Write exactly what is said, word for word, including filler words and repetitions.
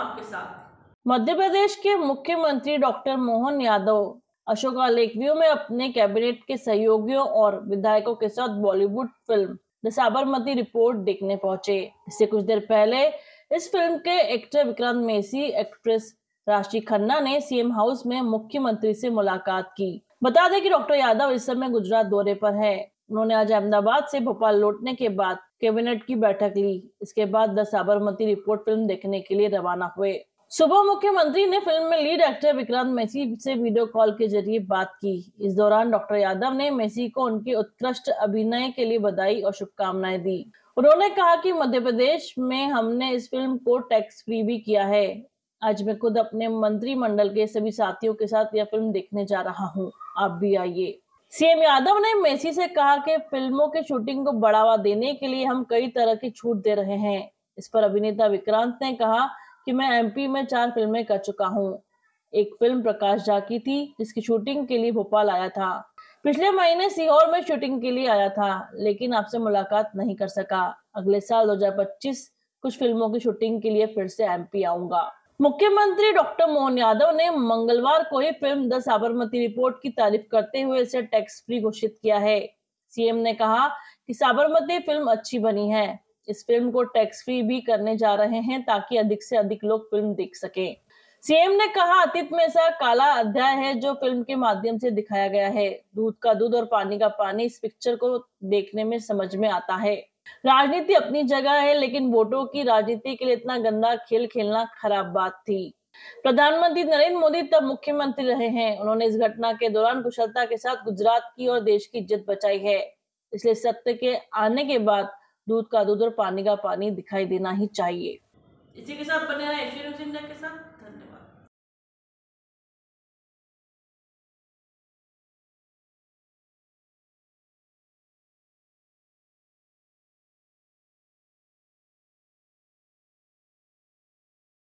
आपके साथ। मध्य प्रदेश के मुख्यमंत्री doctor Mohan Yadav Ashoka lake view में अपने कैबिनेट के सहयोगियों और विधायकों के साथ Bollywood film the Sabarmati report देखने पहुंचे। इससे कुछ देर पहले इस फिल्म के एक्टर विक्रांत मैसी, एक्ट्रेस राशि खन्ना ने सीएम हाउस में मुख्यमंत्री से मुलाकात की। बता दें कि डॉक्टर यादव इस समय गुजरात दौरे पर है। उन्होंने आज अहमदाबाद से भोपाल लौटने के बाद कैबिनेट की बैठक ली। इसके बाद द साबरमती रिपोर्ट फिल्म देखने के लिए रवाना हुए। सुबह मुख्यमंत्री ने फिल्म में लीड एक्टर विक्रांत मैसी से वीडियो कॉल के जरिए बात की। इस दौरान डॉक्टर यादव ने मैसी को उनके उत्कृष्ट अभिनय के लिए बधाई और शुभकामनाएं दी। उन्होंने कहा कि मध्य प्रदेश में हमने इस फिल्म को टैक्स फ्री भी किया है। आज मैं खुद अपने मंत्रिमंडल के सभी साथियों के साथ यह फिल्म देखने जा रहा हूं, आप भी आइए। सीएम यादव ने मैसी से कहा कि फिल्मों के शूटिंग को बढ़ावा देने के लिए हम कई तरह की छूट दे रहे हैं। इस पर अभिनेता विक्रांत ने कहा कि मैं एमपी में चार फिल्में कर चुका हूं। एक फिल्म प्रकाश झा की थी जिसकी शूटिंग के लिए भोपाल आया था। पिछले महीने सीहोर में शूटिंग के लिए आया था, लेकिन आपसे मुलाकात नहीं कर सका। अगले साल दो हज़ार पच्चीस कुछ फिल्मों की शूटिंग के लिए फिर से एमपी आऊंगा। मुख्यमंत्री डॉक्टर मोहन यादव ने मंगलवार को ही फिल्म द साबरमती रिपोर्ट की तारीफ करते हुए इसे टैक्स फ्री घोषित किया है। सीएम ने कहा कि साबरमती फिल्म अच्छी बनी है। इस फिल्म को टैक्स फ्री भी करने जा रहे हैं ताकि अधिक से अधिक लोग फिल्म देख सकें। सीएम ने कहा, अतीत में ऐसा काला अध्याय है जो फिल्म के माध्यम से दिखाया गया है। दूध का दूध और पानी का पानी इस पिक्चर को देखने में समझ में आता है। राजनीति अपनी जगह है, लेकिन वोटों की राजनीति के लिए इतना गंदा खेल खेलना खराब बात थी। प्रधानमंत्री नरेंद्र मोदी तब मुख्यमंत्री रहे हैं। उन्होंने इस घटना के दौरान कुशलता के साथ गुजरात की और देश की इज्जत बचाई है। इसलिए सत्य के आने के बाद दूध का दूध और पानी का पानी दिखाई देना ही चाहिए। इसी के साथ बने रहे एशियन न्यूज़ इंडिया।